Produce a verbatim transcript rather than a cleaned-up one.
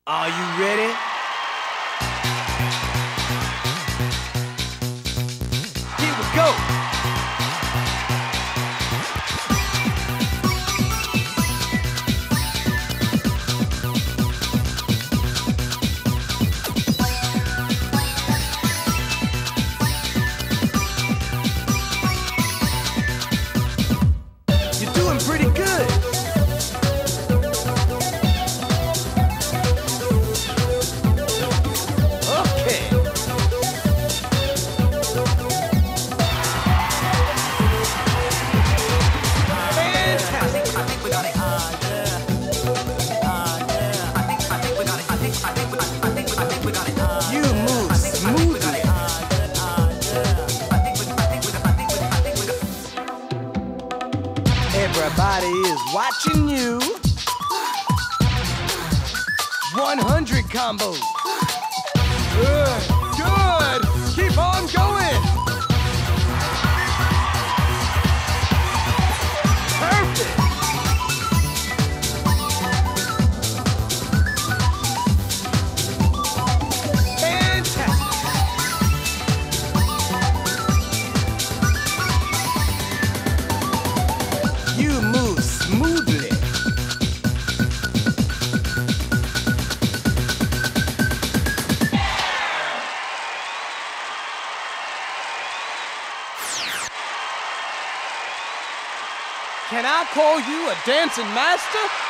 Are you ready? Here we go. You're doing pretty good. Everybody is watching you. one hundred combos. Good, good. Keep on going. Perfect. Fantastic. You move smoothly. Can I call you a dancing master?